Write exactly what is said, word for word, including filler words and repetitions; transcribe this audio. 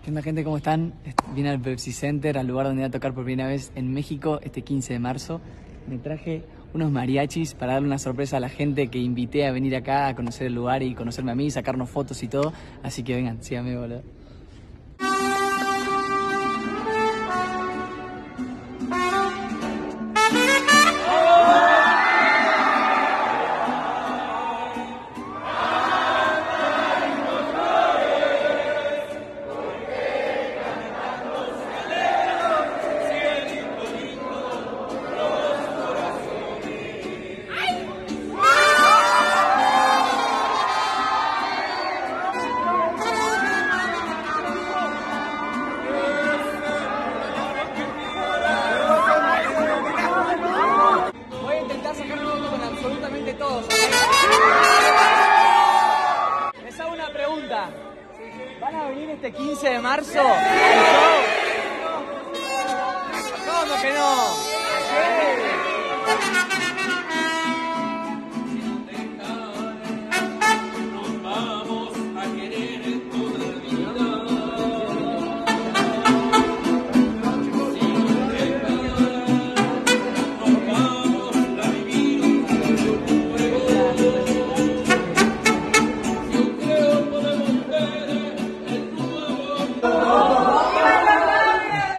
¿Qué onda, gente? ¿Cómo están? Vine al Pepsi Center, al lugar donde voy a tocar por primera vez en México este quince de marzo. Me traje unos mariachis para darle una sorpresa a la gente que invité a venir acá a conocer el lugar y conocerme a mí, sacarnos fotos y todo. Así que vengan, síganme, boludo. Absolutamente todos. Les hago una pregunta. ¿Van a venir este quince de marzo? ¿Cómo que no? ¿Sí?